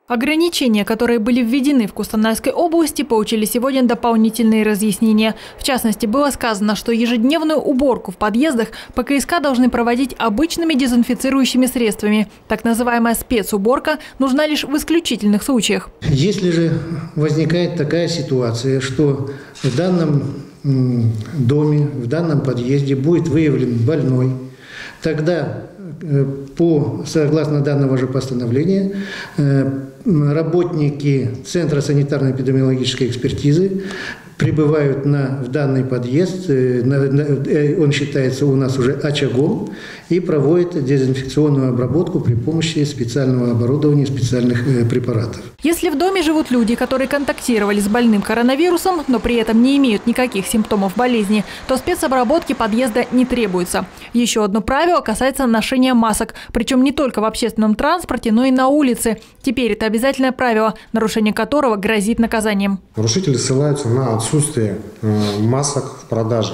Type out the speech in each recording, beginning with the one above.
Ограничения, которые были введены в Кустанайской области, получили сегодня дополнительные разъяснения. В частности, было сказано, что ежедневную уборку в подъездах ПКСК должны проводить обычными дезинфицирующими средствами. Так называемая спецуборка нужна лишь в исключительных случаях. Если же возникает такая ситуация, что в данном доме, в данном подъезде будет выявлен больной, тогда согласно данного же постановления, работники Центра санитарно-эпидемиологической экспертизы прибывают в данный подъезд, он считается у нас уже очагом, и проводят дезинфекционную обработку при помощи специального оборудования, специальных препаратов. Если в доме живут люди, которые контактировали с больным коронавирусом, но при этом не имеют никаких симптомов болезни, то спецобработки подъезда не требуется. Еще одно правило касается ношения масок, причем не только в общественном транспорте, но и на улице. Теперь это обязательное правило, нарушение которого грозит наказанием. Нарушители ссылаются на отсутствие масок в продаже.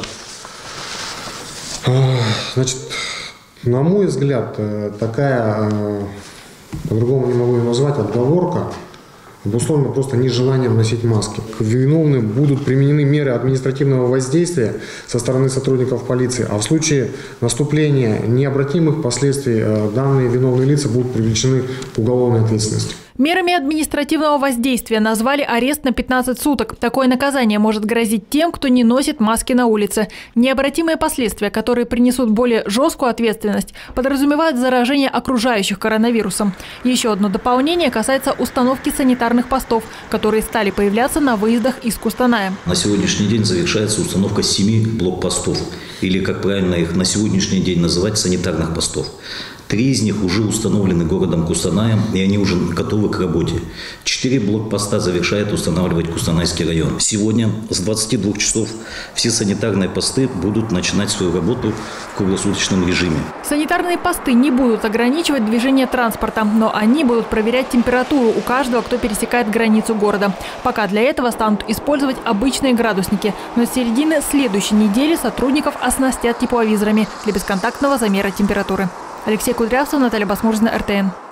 Значит, на мой взгляд, такая, по-другому не могу ее назвать, отговорка обусловлена просто нежеланием носить маски. К виновным будут применены меры административного воздействия со стороны сотрудников полиции, а в случае наступления необратимых последствий данные виновные лица будут привлечены к уголовной ответственности. Мерами административного воздействия назвали арест на 15 суток. Такое наказание может грозить тем, кто не носит маски на улице. Необратимые последствия, которые принесут более жесткую ответственность, подразумевают заражение окружающих коронавирусом. Еще одно дополнение касается установки санитарных постов, которые стали появляться на выездах из Кустаная. На сегодняшний день завершается установка 7 блокпостов, или, как правильно их на сегодняшний день называть, санитарных постов. 3 из них уже установлены городом Кустанаем, и они уже готовы к работе. 4 блокпоста завершает устанавливать Кустанайский район. Сегодня с 22 часов все санитарные посты будут начинать свою работу в круглосуточном режиме. Санитарные посты не будут ограничивать движение транспорта, но они будут проверять температуру у каждого, кто пересекает границу города. Пока для этого станут использовать обычные градусники, но с середины следующей недели сотрудников оснастят тепловизорами для бесконтактного замера температуры. Алексей Кудрявцев, Наталья Басмурзина, РТН.